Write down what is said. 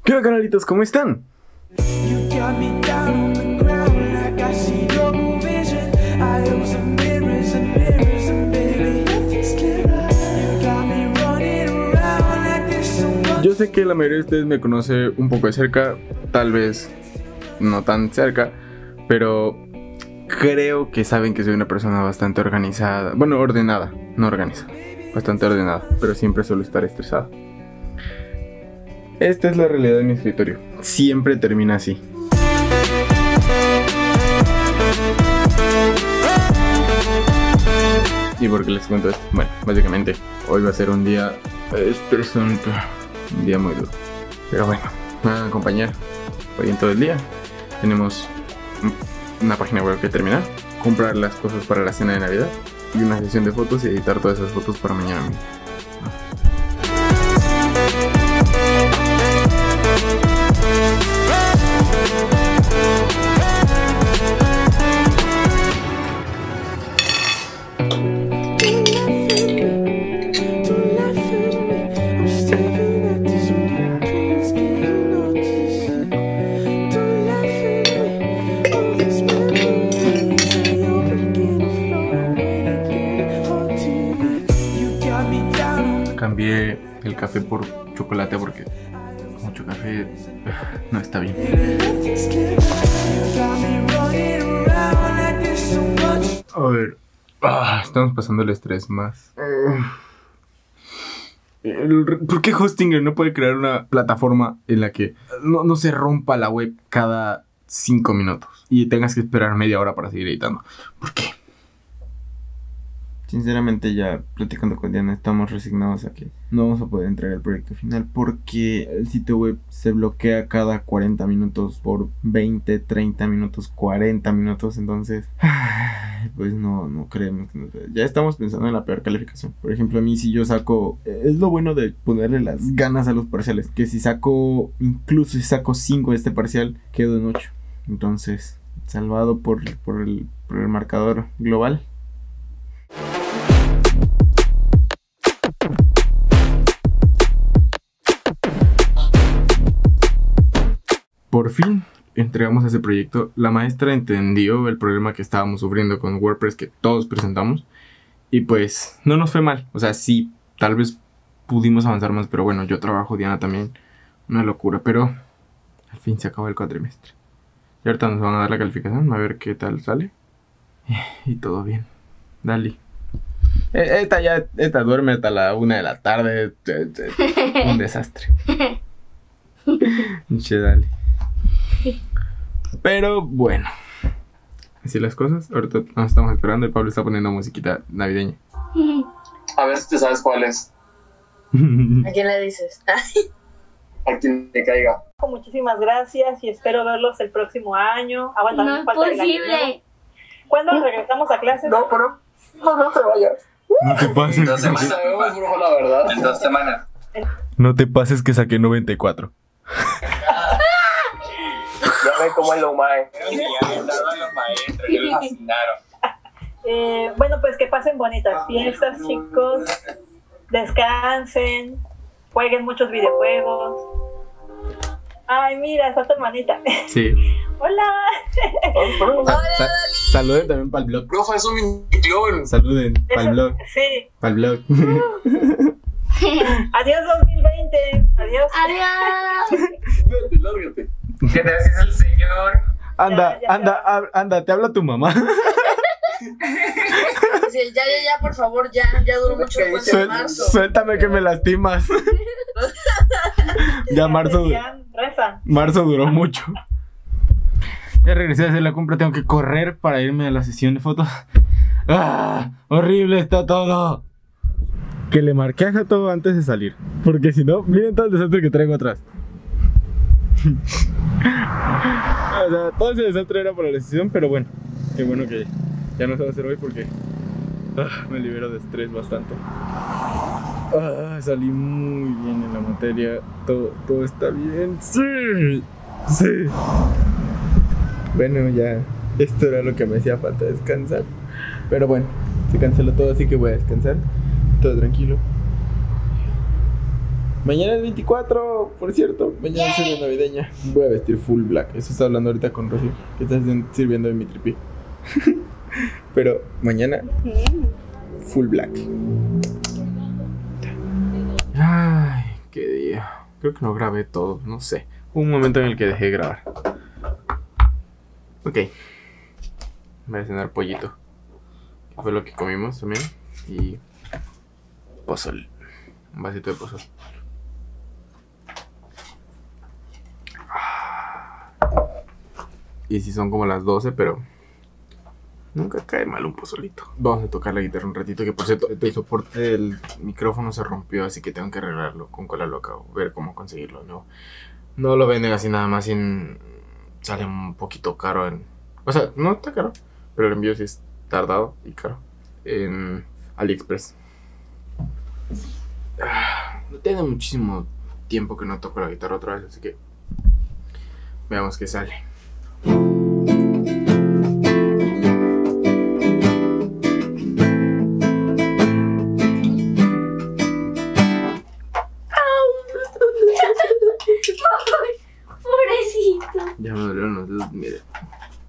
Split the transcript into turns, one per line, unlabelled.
¿Qué onda, canalitos? ¿Cómo están? Yo sé que la mayoría de ustedes me conoce un poco de cerca, tal vez no tan cerca, pero creo que saben que soy una persona bastante organizada. Bueno, ordenada, no organizada, bastante ordenada, pero siempre suelo estar estresado. Esta es la realidad de mi escritorio. Siempre termina así. ¿Y por qué les cuento esto? Bueno, básicamente hoy va a ser un día estresante, un día muy duro. Pero bueno, me van a acompañar hoy en todo el día. Tenemos una página web que terminar, comprar las cosas para la cena de Navidad y una sesión de fotos y editar todas esas fotos para mañana mismo. Cambié el café por chocolate porque mucho café no está bien. A ver, estamos pasando el estrés más. ¿Por qué Hostinger no puede crear una plataforma en la que no se rompa la web cada 5 minutos y tengas que esperar media hora para seguir editando? ¿Por qué? Sinceramente, ya platicando con Diana, estamos resignados a que no vamos a poder entregar el proyecto final porque el sitio web se bloquea cada 40 minutos por 20, 30 minutos, 40 minutos. Entonces, pues no creemos que ya estamos pensando en la peor calificación. Por ejemplo, a mí, si yo saco, es lo bueno de ponerle las ganas a los parciales, que si saco, incluso si saco 5 de este parcial, quedo en 8. Entonces, salvado por el marcador global. Por fin entregamos ese proyecto. La maestra entendió el problema que estábamos sufriendo con WordPress que todos presentamos. Y pues no nos fue mal. O sea, sí, tal vez pudimos avanzar más. Pero bueno, yo trabajo, Diana también. Una locura. Pero al fin se acabó el cuatrimestre. Y ahorita nos van a dar la calificación. A ver qué tal sale. Y todo bien. Dale. Esta duerme hasta la 1 de la tarde. Un desastre. Che, dale. Pero bueno, así las cosas. Ahorita nos estamos esperando. El Pablo está poniendo musiquita navideña.
A ver si te sabes cuál es.
¿A quién le dices?
A quien te caiga.
Muchísimas gracias y espero verlos el próximo año. Aguanta,
No es posible.
¿Cuándo regresamos a clases?
No, pero no te vayas.
No te pases.
En 2 semanas. Sabemos, brujo, la verdad. En 2 semanas.
No te pases que saqué 94.
Ya ven cómo es lo maestro. Ya han dado a los maestros, ya los asignaron.
Bueno, pues que pasen bonitas fiestas, chicos. Descansen. Jueguen muchos videojuegos. Ay, mira, está tu hermanita.
Sí.
Hola.
Saluden también para el blog.
Profe, es un clon.
Saluden para el blog.
Sí.
Para el blog.
Adiós 2020. Adiós.
Adiós.
Lárgate. ¿Qué te haces el señor?
Anda, te habla tu mamá.
Sí, ya, por favor, ya duró mucho después de marzo.
Suéltame que me lastimas. Ya marzo duró mucho. Ya regresé a hacer la compra, tengo que correr para irme a la sesión de fotos. Horrible está todo. Que le marqué a todo antes de salir, porque si no, miren todo el desastre que traigo atrás. O sea, todo ese desastre era por la sesión, pero bueno, qué bueno que ya no se va a hacer hoy porque me libero de estrés bastante. Salí muy bien en la materia, todo está bien. Sí. Bueno, ya esto era lo que me hacía falta, descansar. Pero bueno, se canceló todo, así que voy a descansar. Todo tranquilo. Mañana es 24, por cierto. Mañana es cena navideña. Voy a vestir full black. Eso está hablando ahorita con Rocío, que estás sirviendo de mi tripi. Pero mañana, full black. Ay, qué día. Creo que no grabé todo, no sé. Hubo un momento en el que dejé de grabar. Ok. Voy a cenar pollito. Que fue lo que comimos también. Y pozol. Un vasito de pozol. Y si son como las 12, pero nunca cae mal un pozolito. Vamos a tocar la guitarra un ratito, que por cierto, el soporte del micrófono se rompió, así que tengo que arreglarlo con cola loca o ver cómo conseguirlo. No lo venden así nada más, sale un poquito caro o sea, no está caro, pero el envío sí es tardado y caro en AliExpress. No tiene muchísimo tiempo que no toco la guitarra otra vez, así que veamos qué sale.
Pobrecito.
Ya me dolieron los dedos, mire.